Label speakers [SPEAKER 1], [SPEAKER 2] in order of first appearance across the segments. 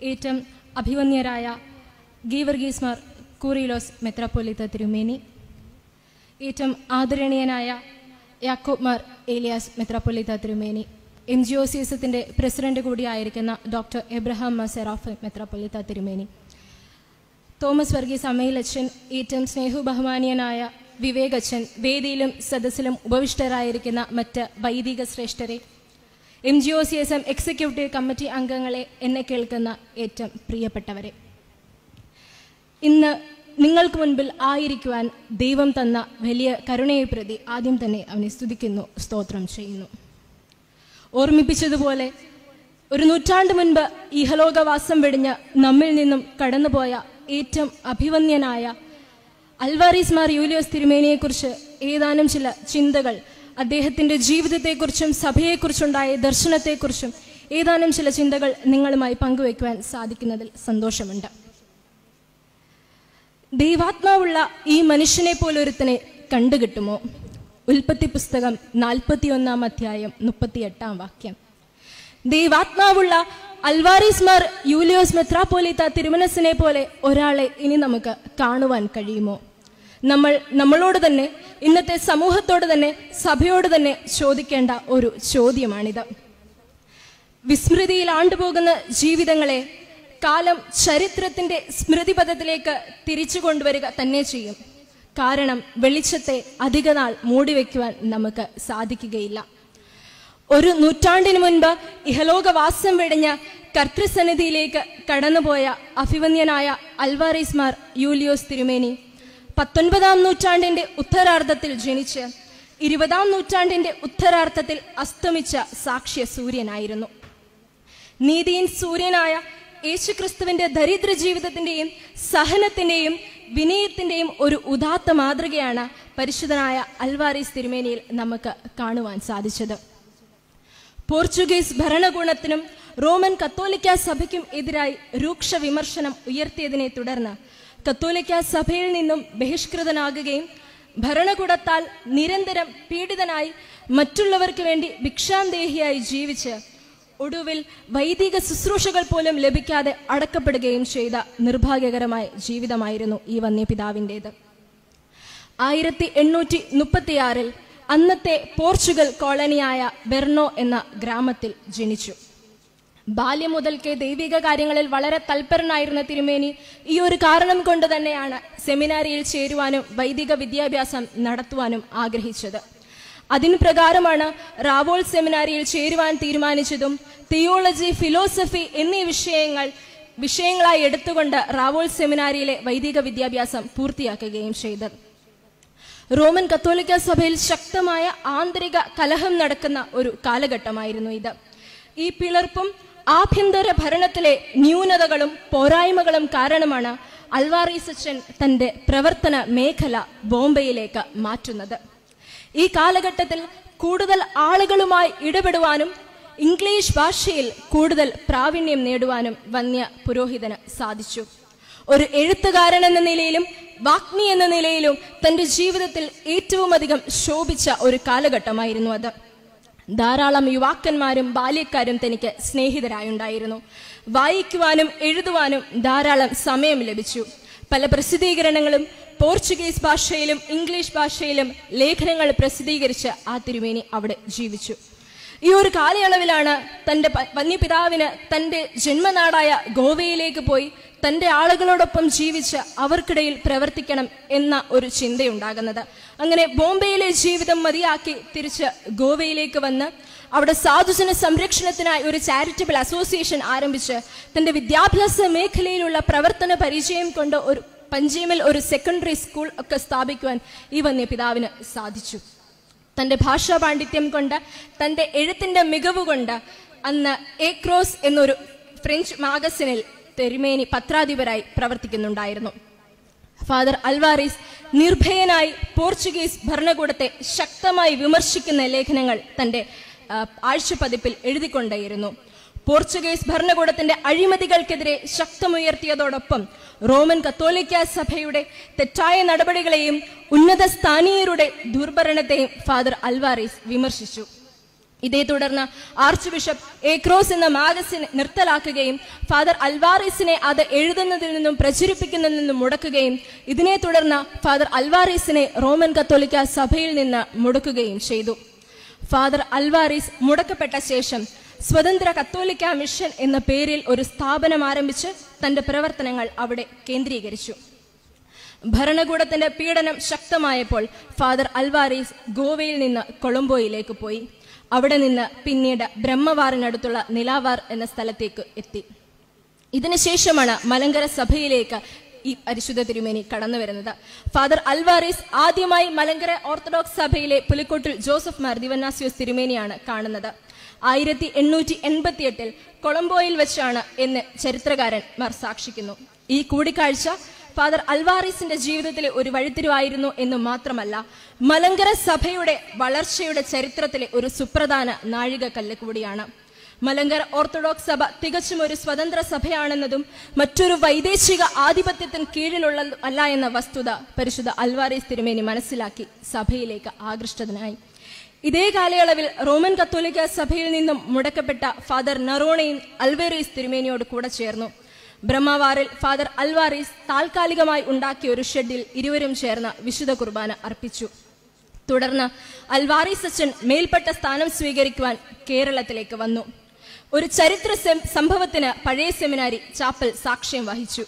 [SPEAKER 1] ഏറ്റവും അഭിവന്യരായ ഗീവർഗീസ് മാർ കൂറിലോസ് മെത്രാപ്പൊലീത്ത തിരുമേനി, ഏറ്റവും ആദരണീയനായ യാക്കോബ് മാർ ഏലിയാസ് മെത്രാപ്പൊലീത്ത തിരുമേനി, MGOCSത്തിൻ്റെ പ്രസിഡന്റ് കൂടിയായിരിക്കുന്ന ഡോക്ടർ എബ്രഹാം മാർ സെറാഫ് മെത്രാപ്പൊലീത്ത തിരുമേനി, തോമസ് വർഗീസ് അമ്മയിലച്ഛൻ, ഏറ്റവും സ്നേഹബഹുമാനീയനായ വിവേകച്ഛൻ, വേദിയിലും സദസ്സിലും ഉപവിഷ്ടരായിരിക്കുന്ന മറ്റ് വൈദിക ശ്രേഷ്ഠരെ, MGOCSM എക്സിക്യൂട്ടീവ് കമ്മിറ്റി അംഗങ്ങളെ, എന്നെ കേൾക്കുന്ന ഏറ്റവും പ്രിയപ്പെട്ടവരെ, ഇന്ന് നിങ്ങൾക്ക് മുൻപിൽ ആയിരിക്കുവാൻ ദൈവം തന്ന വലിയ കരുണയെ പ്രതി ആദ്യം തന്നെ അവനെ സ്തുതിക്കുന്നു, സ്തോത്രം ചെയ്യുന്നു. ഓർമ്മിപ്പിച്ചതുപോലെ ഒരു നൂറ്റാണ്ട് മുൻപ് ഇഹലോകവാസം വെടിഞ്ഞ് നമ്മിൽ നിന്നും കടന്നുപോയ ഏറ്റവും അഭിവന്യനായ അൽവാരീസ് മാർ യൂലിയോസ് തിരുമേനിയെക്കുറിച്ച് ഏതാനും ചില ചിന്തകൾ, അദ്ദേഹത്തിൻ്റെ ജീവിതത്തെക്കുറിച്ചും സഭയെക്കുറിച്ചുണ്ടായ ദർശനത്തെക്കുറിച്ചും ഏതാനും ചില ചിന്തകൾ നിങ്ങളുമായി പങ്കുവയ്ക്കുവാൻ സാധിക്കുന്നതിൽ സന്തോഷമുണ്ട്. ദൈവാത്മാവുള്ള ഈ മനുഷ്യനെ പോലൊരുത്തനെ കണ്ടുകിട്ടുമോ? ഉൽപ്പത്തി പുസ്തകം 41-ാം അധ്യായം 38-ാം വാക്യം. ദൈവാത്മാവുള്ള അൽവാരീസ് മാർ യൂലിയോസ് മെത്രാപ്പൊലീത്ത തിരുമനസിനെ പോലെ ഒരാളെ ഇനി നമുക്ക് കാണുവാൻ കഴിയുമോ? നമ്മളോട് തന്നെ, ഇന്നത്തെ സമൂഹത്തോട് തന്നെ, സഭയോട് തന്നെ ചോദിക്കേണ്ട ഒരു ചോദ്യമാണിത്. വിസ്മൃതിയിൽ ആണ്ടുപോകുന്ന ജീവിതങ്ങളെ കാലം ചരിത്രത്തിന്റെ സ്മൃതിപഥത്തിലേക്ക് തിരിച്ചു കൊണ്ടുവരിക തന്നെ ചെയ്യും. കാരണം വെളിച്ചത്തെ അധികനാൾ മൂടിവെക്കുവാൻ നമുക്ക് സാധിക്കുകയില്ല. ഒരു നൂറ്റാണ്ടിന് മുൻപ് ഇഹലോകവാസം വെടിഞ്ഞ കർത്തൃസന്നിധിയിലേക്ക് കടന്നുപോയ അഭിവന്യനായ അൽവാരീസ് മാർ യൂലിയോസ് തിരുമേനി 19-ാം നൂറ്റാണ്ടിന്റെ ഉത്തരാർദ്ധത്തിൽ ജനിച്ച് 20-ാം നൂറ്റാണ്ടിന്റെ ഉത്തരാർദ്ധത്തിൽ അസ്തമിച്ച സാക്ഷ്യ സൂര്യനായിരുന്നു. നീതിയിൻ സൂര്യനായ യേശുക്രിസ്തുവിന്റെ ദരിദ്ര ജീവിതത്തിന്റെയും സഹനത്തിന്റെയും വിനയത്തിന്റെയും ഒരു ഉദാത്ത മാതൃകയാണ് പരിശുദ്ധനായ അൽവാരീസ് തിരുമേനിയിൽ നമുക്ക് കാണുവാൻ സാധിച്ചത്. പോർച്ചുഗീസ് ഭരണകൂടത്തിനും റോമൻ കത്തോലിക്ക സഭയ്ക്കും എതിരായി രൂക്ഷ വിമർശനം ഉയർത്തിയതിനെ തുടർന്ന് കത്തോലിക്ക സഭയിൽ നിന്നും ബഹിഷ്കൃതനാകുകയും ഭരണകൂടത്താൽ നിരന്തരം പീഡിതനായി മറ്റുള്ളവർക്ക് വേണ്ടി ഭിക്ഷാന്തേഹിയായി ജീവിച്ച് ഒടുവിൽ വൈദിക ശുശ്രൂഷകൾ പോലും ലഭിക്കാതെ അടക്കപ്പെടുകയും ചെയ്ത നിർഭാഗ്യകരമായ ജീവിതമായിരുന്നു ഈ വന്യപിതാവിൻ്റേത്. 1836 അന്നത്തെ പോർച്ചുഗൽ കോളനിയായ ബെർണോ എന്ന ഗ്രാമത്തിൽ ജനിച്ചു. ബാല്യം മുതൽക്കേ ദൈവിക കാര്യങ്ങളിൽ വളരെ തൽപരനായിരുന്ന തിരുമേനി ഈ ഒരു കാരണം കൊണ്ട് തന്നെയാണ് സെമിനാരിയിൽ ചേരുവാനും വൈദിക വിദ്യാഭ്യാസം നടത്തുവാനും ആഗ്രഹിച്ചത്. അതിന് പ്രകാരമാണ് റാവോൾ സെമിനാരിയിൽ ചേരുവാൻ തീരുമാനിച്ചതും തിയോളജി, ഫിലോസഫി എന്നീ വിഷയങ്ങളായി എടുത്തുകൊണ്ട് റാവോൾ സെമിനാരിയിലെ വൈദിക വിദ്യാഭ്യാസം പൂർത്തിയാക്കുകയും ചെയ്തത്. റോമൻ കത്തോലിക്ക സഭയിൽ ശക്തമായ ആന്തരിക കലഹം നടക്കുന്ന ഒരു കാലഘട്ടമായിരുന്നു ഇത്. ഈ പിളർപ്പും ആഭ്യന്തര ഭരണത്തിലെ ന്യൂനതകളും പോരായ്മകളും കാരണമാണ് അൽവാരീസ് അച്ഛൻ തന്റെ പ്രവർത്തന മേഖല ബോംബെയിലേക്ക് മാറ്റുന്നത്. ഈ കാലഘട്ടത്തിൽ കൂടുതൽ ആളുകളുമായി ഇടപെടുവാനും ഇംഗ്ലീഷ് ഭാഷയിൽ കൂടുതൽ പ്രാവീണ്യം നേടുവാനും വന്യ പുരോഹിതന് സാധിച്ചു. ഒരു എഴുത്തുകാരൻ എന്ന നിലയിലും വാഗ്മി എന്ന നിലയിലും തന്റെ ജീവിതത്തിൽ ഏറ്റവും അധികം ശോഭിച്ച ഒരു കാലഘട്ടമായിരുന്നു അത്. ധാരാളം യുവാക്കന്മാരും ബാല്യക്കാരും തനിക്ക് സ്നേഹിതരായുണ്ടായിരുന്നു. വായിക്കുവാനും എഴുതുവാനും ധാരാളം സമയം ലഭിച്ചു. പല പ്രസിദ്ധീകരണങ്ങളും പോർച്ചുഗീസ് ഭാഷയിലും ഇംഗ്ലീഷ് ഭാഷയിലും ലേഖനങ്ങൾ പ്രസിദ്ധീകരിച്ച് ആ തിരുമേനി അവിടെ ജീവിച്ചു. ഈ ഒരു കാലയളവിലാണ് തന്റെ വന്യപിതാവിന് തന്റെ ജന്മനാടായ ഗോവയിലേക്ക് പോയി തന്റെ ആളുകളോടൊപ്പം ജീവിച്ച് അവർക്കിടയിൽ പ്രവർത്തിക്കണം എന്ന ഒരു ചിന്തയുണ്ടാകുന്നത്. അങ്ങനെ ബോംബെയിലെ ജീവിതം മതിയാക്കി തിരിച്ച് ഗോവയിലേക്ക് വന്ന് അവിടെ സാധുജന സംരക്ഷണത്തിനായി ഒരു ചാരിറ്റബിൾ അസോസിയേഷൻ ആരംഭിച്ച് തന്റെ വിദ്യാഭ്യാസ മേഖലയിലുള്ള പ്രവർത്തന പരിചയം കൊണ്ട് ഒരു പഞ്ചിമിൽ ഒരു സെക്കൻഡറി സ്കൂൾ ഒക്കെ സ്ഥാപിക്കുവാൻ ഈ വന്യപിതാവിന് സാധിച്ചു. തന്റെ ഭാഷാ പാണ്ഡിത്യം കൊണ്ട്, തന്റെ എഴുത്തിന്റെ മികവ് കൊണ്ട് അന്ന് എക്രോസ് എന്നൊരു ഫ്രഞ്ച് മാഗസിനിൽ തിരുമേനി പത്രാധിപരായി പ്രവർത്തിക്കുന്നുണ്ടായിരുന്നു. ഫാദർ അൽവാരീസ് നിർഭയനായി പോർച്ചുഗീസ് ഭരണകൂടത്തെ ശക്തമായി വിമർശിക്കുന്ന ലേഖനങ്ങൾ തന്റെ ആഴ്ചപ്പതിപ്പിൽ എഴുതിക്കൊണ്ടേയിരുന്നു. പോർച്ചുഗീസ് ഭരണകൂടത്തിന്റെ അഴിമതികൾക്കെതിരെ ശക്തമുയർത്തിയതോടൊപ്പം റോമൻ കത്തോലിക്ക സഭയുടെ തെറ്റായ നടപടികളെയും ഉന്നത സ്ഥാനീയരുടെ ദുർഭരണത്തെയും ഫാദർ അൽവാരീസ് വിമർശിച്ചു. ഇതേ തുടർന്ന് ആർച്ച് ബിഷപ്പ് ഏക്രോസ് എന്ന മാഗസിൻ നിർത്തലാക്കുകയും ഫാദർ അൽവാറീസിനെ അത് എഴുതുന്നതിൽ നിന്നും പ്രചരിപ്പിക്കുന്നതിൽ നിന്നും മുടക്കുകയും ഇതിനെ തുടർന്ന് ഫാദർ അൽവാറീസിനെ റോമൻ കത്തോലിക്ക സഭയിൽ നിന്ന് മുടക്കുകയും ചെയ്തു. ഫാദർ അൽവാറീസ് മുടക്കപ്പെട്ട ശേഷം സ്വതന്ത്ര കത്തോലിക്ക മിഷൻ എന്ന പേരിൽ ഒരു സ്ഥാപനം ആരംഭിച്ച് തന്റെ പ്രവർത്തനങ്ങൾ അവിടെ കേന്ദ്രീകരിച്ചു. ഭരണകൂടത്തിന്റെ പീഡനം ശക്തമായപ്പോൾ ഫാദർ അൽവാറീസ് ഗോവയിൽ നിന്ന് കൊളംബോയിലേക്ക് പോയി. അവിടെ നിന്ന് പിന്നീട് ബ്രഹ്മവാറിനടുത്തുള്ള നിലാവാർ എന്ന സ്ഥലത്തേക്ക് എത്തി. ഇതിനുശേഷമാണ് മലങ്കര സഭയിലേക്ക് ഈ പരിശുദ്ധ തിരുമേനി കടന്നു വരുന്നത്. ഫാദർ അൽവാറീസ് ആദ്യമായി മലങ്കര ഓർത്തഡോക്സ് സഭയിലെ പുലിക്കോട്ടിൽ ജോസഫ് മാർ ദിവന്നാസ്യോസ് തിരുമേനിയാണ് കാണുന്നത്. 1888 കൊളംബോയിൽ വെച്ചാണ് എന്ന് ചരിത്രകാരന്മാർ സാക്ഷിക്കുന്നു. ഈ കൂടിക്കാഴ്ച ഫാദർ അൽവാറീസിന്റെ ജീവിതത്തിലെ ഒരു വഴിത്തിരിവായിരുന്നു എന്ന് മാത്രമല്ല, മലങ്കര സഭയുടെ വളർച്ചയുടെ ചരിത്രത്തിലെ ഒരു സുപ്രധാന നാഴികക്കല്ല് കൂടിയാണ്. മലങ്കര ഓർത്തഡോക്സ് സഭ തികച്ചും ഒരു സ്വതന്ത്ര സഭയാണെന്നതും മറ്റൊരു വൈദേശിക ആധിപത്യത്തിന് കീഴിലുള്ള അല്ല എന്ന വസ്തുത പരിശുദ്ധ അൽവാറീസ് തിരുമേനി മനസ്സിലാക്കി സഭയിലേക്ക് ആകൃഷ്ടനായി. ഇതേ കാലയളവിൽ റോമൻ കത്തോലിക്ക സഭയിൽ നിന്നും മുടക്കപ്പെട്ട ഫാദർ നറോണയും അൽവേറീസ് തിരുമേനിയോട് കൂടെ ചേർന്നു. ബ്രഹ്മവാറിൽ ഫാദർ അൽവാറീസ് താൽക്കാലികമായി ഉണ്ടാക്കിയ ഒരു ഷെഡിൽ ഇരുവരും ചേർന്ന് വിശുദ്ധ കുർബാന അർപ്പിച്ചു. തുടർന്ന് അൽവാറീസ് അച്ഛൻ മേൽപ്പെട്ട സ്ഥാനം സ്വീകരിക്കുവാൻ കേരളത്തിലേക്ക് വന്നു. ഒരു ചരിത്ര സംഭവത്തിന് പഴയ സെമിനാരി ചാപ്പൽ സാക്ഷ്യം വഹിച്ചു.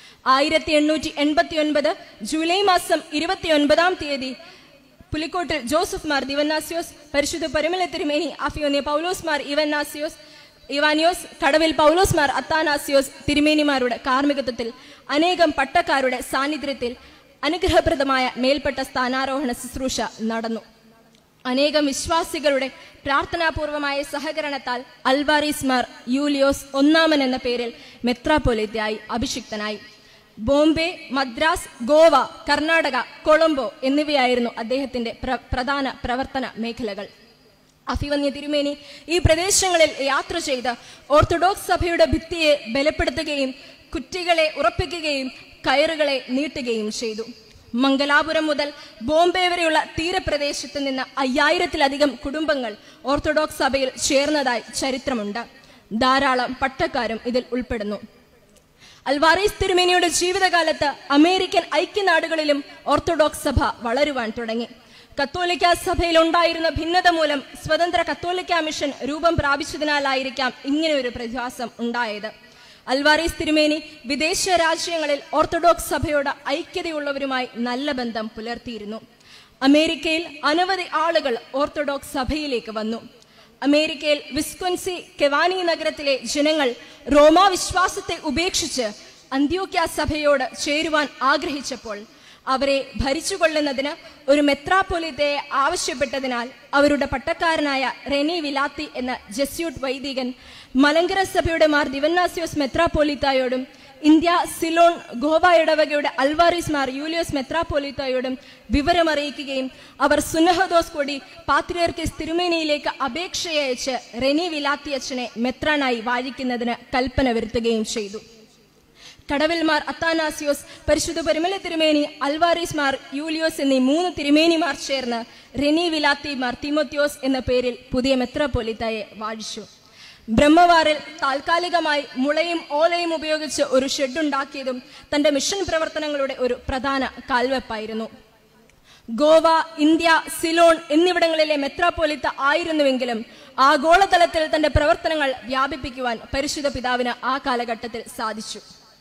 [SPEAKER 1] 1889 ജൂലൈ മാസം 29-ാം തീയതി പുലിക്കോട്ടിൽ ജോസഫ് മാർ ദിവന്നാസ്യോസ്, പരിശുദ്ധ പരിമല തിരുമേനി അഫിയോന്യ പൗലോസ് മാർ ഇവാനിയോസ്, കടവിൽ പൗലോസ് മാർ അത്താനാസ്യോസ് തിരുമേനിമാരുടെ കാർമ്മികത്വത്തിൽ അനേകം പട്ടക്കാരുടെ സാന്നിധ്യത്തിൽ അനുഗ്രഹപ്രദമായ മേൽപ്പെട്ട സ്ഥാനാരോഹണ ശുശ്രൂഷ നടന്നു. അനേകം വിശ്വാസികളുടെ പ്രാർത്ഥനാപൂർവമായ സഹകരണത്താൽ അൽവാറീസ് മാർ യൂലിയോസ് ഒന്നാമൻ എന്ന പേരിൽ മെത്രാപ്പൊലീത്തയായി അഭിഷിക്തനായി. ബോംബെ, മദ്രാസ്, ഗോവ, കർണാടക, കൊളംബോ എന്നിവയായിരുന്നു അദ്ദേഹത്തിന്റെ പ്രധാന പ്രവർത്തന മേഖലകൾ. അഫിവന്യ തിരുമേനി ഈ പ്രദേശങ്ങളിൽ യാത്ര ചെയ്ത് ഓർത്തഡോക്സ് സഭയുടെ ഭിത്തിയെ ബലപ്പെടുത്തുകയും കുറ്റികളെ ഉറപ്പിക്കുകയും കയറുകളെ നീട്ടുകയും ചെയ്തു. മംഗലാപുരം മുതൽ ബോംബെ വരെയുള്ള തീരപ്രദേശത്ത് നിന്ന് 5000-ത്തിലധികം കുടുംബങ്ങൾ ഓർത്തഡോക്സ് സഭയിൽ ചേർന്നതായി ചരിത്രമുണ്ട്. ധാരാളം പട്ടക്കാരും ഇതിൽ ഉൾപ്പെടുന്നു. അൽവാറീസ് തിരുമേനിയുടെ ജീവിതകാലത്ത് അമേരിക്കൻ ഐക്യനാടുകളിലും ഓർത്തഡോക്സ് സഭ വളരുവാൻ തുടങ്ങി. കത്തോലിക്ക സഭയിൽ ഉണ്ടായിരുന്ന ഭിന്നത മൂലം സ്വതന്ത്ര കത്തോലിക്ക മിഷൻ രൂപം പ്രാപിച്ചതിനാലായിരിക്കാം ഇങ്ങനെ ഒരു പ്രതിഭാസം ഉണ്ടായത്. അൽവാറീസ് തിരുമേനി വിദേശ രാജ്യങ്ങളിൽ ഓർത്തഡോക്സ് സഭയോട് ഐക്യതയുള്ളവരുമായി നല്ല ബന്ധം പുലർത്തിയിരുന്നു. അമേരിക്കയിൽ അനവധി ആളുകൾ ഓർത്തഡോക്സ് സഭയിലേക്ക് വന്നു. അമേരിക്കയിൽ വിസ്കോൻസി കെവാനി നഗരത്തിലെ ജനങ്ങൾ റോമാ വിശ്വാസത്തെ ഉപേക്ഷിച്ച് അന്ത്യോക്യ സഭയോട് ചേരുവാൻ ആഗ്രഹിച്ചപ്പോൾ അവരെ ഭരിച്ചുകൊള്ളുന്നതിന് ഒരു മെത്രാപ്പൊലീത്തയെ ആവശ്യപ്പെട്ടതിനാൽ അവരുടെ പട്ടക്കാരനായ റെനി വിലാത്തി എന്ന ജെസ്യൂട്ട് വൈദികൻ മലങ്കര സഭയുടെ മാർ ദിവന്നാസ്യോസ് മെത്രാപ്പൊലീത്തായോടും ഇന്ത്യ സിലോൺ ഗോവ ഇടവകയുടെ അൽവാറീസ് മാർ യൂലിയോസ് മെത്രാപ്പൊലീത്തായോടും വിവരമറിയിക്കുകയും അവർ സുന്നഹദോസ് കൊടി പാത്രിയർക്കീസ് തിരുമേനിയിലേക്ക് അപേക്ഷയയച്ച് റെനി വിലാത്തി അച്ഛനെ മെത്രാനായി വാഴിക്കുന്നതിന് കൽപ്പന വരുത്തുകയും ചെയ്തു. കടവിൽ മാർ അത്താനാസിയോസ്, പരിശുദ്ധ പരിമല തിരുമേനി, അൽവാറീസ് മാർ യൂലിയോസ് എന്നീ 3 തിരുമേനിമാർ ചേർന്ന് റെനി വിലാത്തി മാർ തിമോത്തിയോസ് എന്ന പേരിൽ പുതിയ മെത്രാപ്പൊലീത്തയെ വാഴിച്ചു. ബ്രഹ്മവാറിൽ താൽക്കാലികമായി മുളയും ഓലയും ഉപയോഗിച്ച് ഒരു ഷെഡുണ്ടാക്കിയതും തന്റെ മിഷൻ പ്രവർത്തനങ്ങളുടെ ഒരു പ്രധാന കാൽവെപ്പായിരുന്നു. ഗോവ, ഇന്ത്യ, സിലോൺ എന്നിവിടങ്ങളിലെ മെത്രാപ്പൊലീത്ത ആയിരുന്നുവെങ്കിലും ആഗോളതലത്തിൽ തന്റെ പ്രവർത്തനങ്ങൾ വ്യാപിപ്പിക്കുവാൻ പരിശുദ്ധ പിതാവിന് ആ കാലഘട്ടത്തിൽ സാധിച്ചു.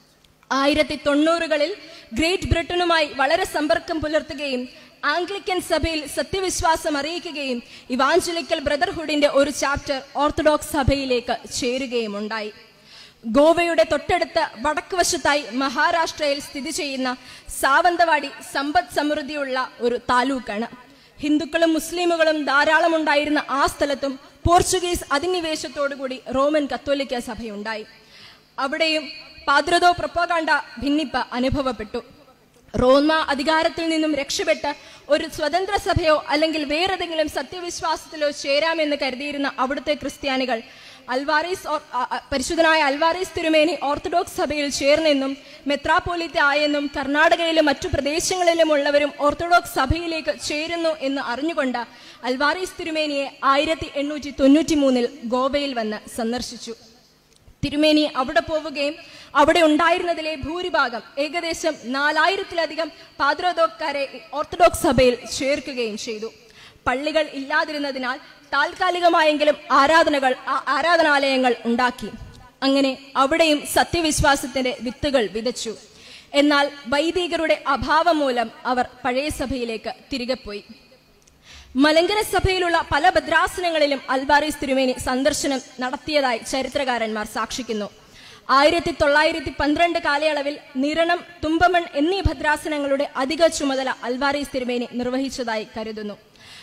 [SPEAKER 1] 1990-കളിൽ ഗ്രേറ്റ് ബ്രിട്ടനുമായി വളരെ സമ്പർക്കം പുലർത്തുകയും ആംഗ്ലിക്കൻ സഭയിൽ സത്യവിശ്വാസം അറിയിക്കുകയും ഇവാഞ്ചലിക്കൽ ബ്രദർഹുഡിന്റെ ഒരു ചാപ്റ്റർ ഓർത്തഡോക്സ് സഭയിലേക്ക് ചേരുകയും ഉണ്ടായി. ഗോവയുടെ തൊട്ടടുത്ത് വടക്ക് വശത്തായി മഹാരാഷ്ട്രയിൽ സ്ഥിതി ചെയ്യുന്ന സാവന്തവാടി സമ്പദ് സമൃദ്ധിയുള്ള ഒരു താലൂക്കാണ്. ഹിന്ദുക്കളും മുസ്ലിമുകളും ധാരാളം ഉണ്ടായിരുന്ന ആ സ്ഥലത്തും പോർച്ചുഗീസ് അധിനിവേശത്തോടുകൂടി റോമൻ കത്തോലിക്ക സഭയുണ്ടായി. അവിടെയും പാദ്രദോ പ്രൊപ്പഗാണ്ട ഭിന്നിപ്പ് അനുഭവപ്പെട്ടു. റോമ അധികാരത്തിൽ നിന്നും രക്ഷപ്പെട്ട് ഒരു സ്വതന്ത്ര സഭയോ അല്ലെങ്കിൽ വേറെന്തെങ്കിലും സത്യവിശ്വാസത്തിലോ ചേരാമെന്ന് കരുതിയിരുന്ന അവിടുത്തെ ക്രിസ്ത്യാനികൾ പരിശുദ്ധനായ അൽവാരീസ് തിരുമേനി ഓർത്തഡോക്സ് സഭയിൽ ചേർന്നെന്നും മെത്രാപ്പോലിത്ത ആയെന്നും കർണാടകയിലും മറ്റു പ്രദേശങ്ങളിലുമുള്ളവരും ഓർത്തഡോക്സ് സഭയിലേക്ക് ചേരുന്നു എന്ന് അറിഞ്ഞുകൊണ്ട് അൽവാരീസ് തിരുമേനിയെ 1893 ഗോവയിൽ വന്ന് സന്ദർശിച്ചു. തിരുമേനി അവിടെ പോവുകയും അവിടെ ഉണ്ടായിരുന്നതിലെ ഭൂരിഭാഗം ഏകദേശം 4000-ലധികം പാദ്രോദോക്കാരെ ഓർത്തഡോക്സ് സഭയിൽ ചേർക്കുകയും ചെയ്തു. പള്ളികൾ ഇല്ലാതിരുന്നതിനാൽ താൽക്കാലികമായെങ്കിലും ആരാധനാലയങ്ങൾ ഉണ്ടാക്കി. അങ്ങനെ അവിടെയും സത്യവിശ്വാസത്തിന്റെ വിത്തുകൾ വിതച്ചു. എന്നാൽ വൈദികരുടെ അഭാവം മൂലം അവർ പഴയ സഭയിലേക്ക് തിരികെ പോയി. മലങ്കര സഭയിലുള്ള പല ഭദ്രാസനങ്ങളിലും അൽവാരീസ് തിരുമേനി സന്ദർശനം നടത്തിയതായി ചരിത്രകാരന്മാർ സാക്ഷിക്കുന്നു. 1912 കാലയളവിൽ നിരണം, തുമ്പമൺ എന്നീ ഭദ്രാസനങ്ങളുടെ അധിക ചുമതല അൽവാരീസ് തിരുമേനി നിർവഹിച്ചതായി കരുതുന്നു.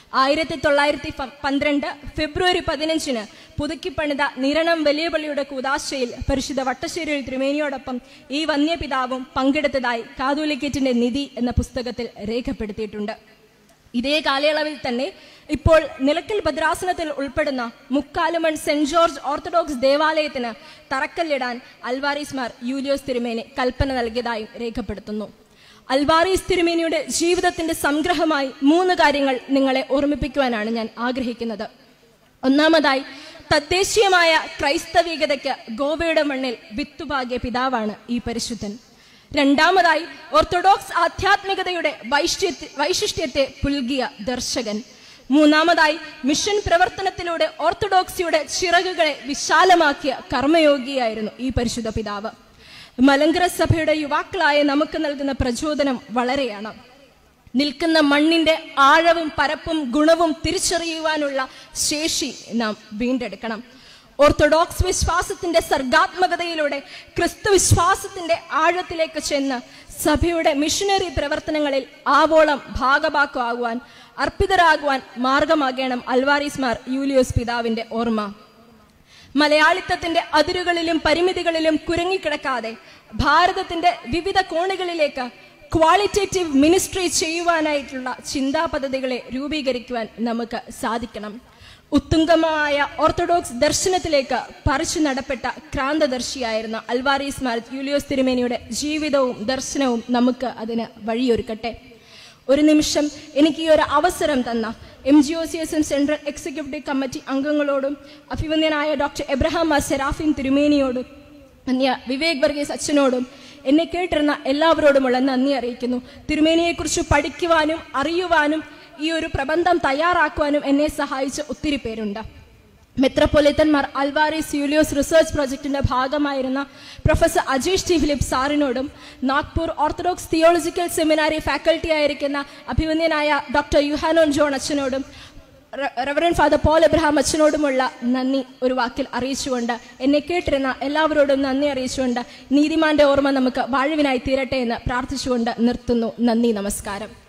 [SPEAKER 1] 1912 ഫെബ്രുവരി 15 പുതുക്കിപ്പണിത നിരണം വലിയ പള്ളിയുടെ കൂദാശയിൽ പരിശുദ്ധ വട്ടശ്ശേരി തിരുമേനിയോടൊപ്പം ഈ വന്യപിതാവും പങ്കെടുത്തതായി കാതോലിക്കേറ്റിന്റെ നിധി എന്ന പുസ്തകത്തിൽ രേഖപ്പെടുത്തിയിട്ടുണ്ട്. ഇതേ കാലയളവിൽ തന്നെ ഇപ്പോൾ നിലക്കൽ ഭദ്രാസനത്തിൽ ഉൾപ്പെടുന്ന മുക്കാലുമൺ സെന്റ് ജോർജ് ഓർത്തഡോക്സ് ദേവാലയത്തിന് തറക്കല്ലിടാൻ അൽവാരീസ് മാർ യൂലിയോസ് തിരുമേനി കൽപ്പന നൽകിയതായും രേഖപ്പെടുത്തുന്നു. അൽവാരീസ് തിരുമേനിയുടെ ജീവിതത്തിന്റെ സംഗ്രഹമായി 3 കാര്യങ്ങൾ നിങ്ങളെ ഓർമ്മിപ്പിക്കുവാനാണ് ഞാൻ ആഗ്രഹിക്കുന്നത്. ഒന്നാമതായി, തദ്ദേശീയമായ ക്രൈസ്തവികതയ്ക്ക് ഗോവയുടെ മണ്ണിൽ വിത്തുപാകിയ പിതാവാണ് ഈ പരിശുദ്ധൻ. രണ്ടാമതായി, ഓർത്തഡോക്സ് ആധ്യാത്മികതയുടെ വൈശിഷ്ട്യത്തെ പുൽകിയ ദർശകൻ. മൂന്നാമതായി, മിഷൻ പ്രവർത്തനത്തിലൂടെ ഓർത്തഡോക്സിയുടെ ചിറകുകളെ വിശാലമാക്കിയ കർമ്മയോഗിയായിരുന്നു ഈ പരിശുദ്ധ പിതാവ്. മലങ്കര സഭയുടെ യുവാക്കളായ നമുക്ക് നൽകുന്ന പ്രചോദനം വളരെയാണ്. നിൽക്കുന്ന മണ്ണിന്റെ ആഴവും പരപ്പും ഗുണവും തിരിച്ചറിയുവാനുള്ള ശേഷി നാം വീണ്ടെടുക്കണം. ഓർത്തഡോക്സ് വിശ്വാസത്തിന്റെ സർഗാത്മകതയിലൂടെ ക്രിസ്തു വിശ്വാസത്തിന്റെ ആഴത്തിലേക്ക് ചെന്ന് സഭയുടെ മിഷനറി പ്രവർത്തനങ്ങളിൽ ആവോളം ഭാഗഭാക്കാകുവാൻ, അർപ്പിതരാകുവാൻ മാർഗമാകണം അൽവാരീസ് മാർ യൂലിയോസ് പിതാവിന്റെ ഓർമ്മ. മലയാളിത്തത്തിന്റെ അതിരുകളിലും പരിമിതികളിലും കുരുങ്ങിക്കിടക്കാതെ ഭാരതത്തിന്റെ വിവിധ കോണുകളിലേക്ക് ക്വാളിറ്റേറ്റീവ് മിനിസ്ട്രി ചെയ്യുവാനായിട്ടുള്ള ചിന്താ പദ്ധതികളെ രൂപീകരിക്കുവാൻ നമുക്ക് സാധിക്കണം. ഉത്തുംഗമായ ഓർത്തഡോക്സ് ദർശനത്തിലേക്ക് പറിച്ചു നടപ്പെട്ട ക്രാന്തദർശിയായിരുന്ന അൽവാരീസ് മാർ യൂലിയോസ് തിരുമേനിയുടെ ജീവിതവും ദർശനവും നമുക്ക് അതിന് വഴിയൊരുക്കട്ടെ. ഒരു നിമിഷം എനിക്ക് ഈ ഒരു അവസരം തന്ന MGOCSM സെൻട്രൽ എക്സിക്യൂട്ടീവ് കമ്മിറ്റി അംഗങ്ങളോടും അഭിവന്ദ്യനായ ഡോക്ടർ എബ്രഹാം മാർ സെറാഫിൻ തിരുമേനിയോടും വിവേക് വർഗീസ് അച്ഛനോടും എന്നെ കേട്ടിരുന്ന എല്ലാവരോടുമുള്ള നന്ദി അറിയിക്കുന്നു. തിരുമേനിയെക്കുറിച്ച് പഠിക്കുവാനും അറിയുവാനും ഈ ഒരു പ്രബന്ധം തയ്യാറാക്കുവാനും എന്നെ സഹായിച്ച ഒത്തിരി പേരുണ്ട്. മെത്രോപൊളിറ്റന്മാർ അൽവാരീസ് യൂലിയോസ് റിസർച്ച് പ്രോജക്ടിന്റെ ഭാഗമായിരുന്ന പ്രൊഫസർ അജീഷ് ടി ഫിലിപ്പ് സാറിനോടും Nagpur Orthodox theological seminary faculty ആയിരിക്കുന്ന അഭിവന്ദ്യനായ ഡോക്ടർ യുഹാനോൻ ജോൺ അച്ഛനോടും റവറൻഡ് ഫാദർ പോൾ എബ്രഹാം അച്ഛനോടുമുള്ള നന്ദി ഒരു വാക്കിൽ അറിയിച്ചുകൊണ്ട്, എന്നെ കേട്ടിരുന്ന എല്ലാവരോടും നന്ദി അറിയിച്ചുകൊണ്ട് നീതിമാന്റെ ഓർമ്മ നമുക്ക് വാഴുവിനായി തീരട്ടെ എന്ന് പ്രാർത്ഥിച്ചുകൊണ്ട് നിർത്തുന്നു. നന്ദി, നമസ്കാരം.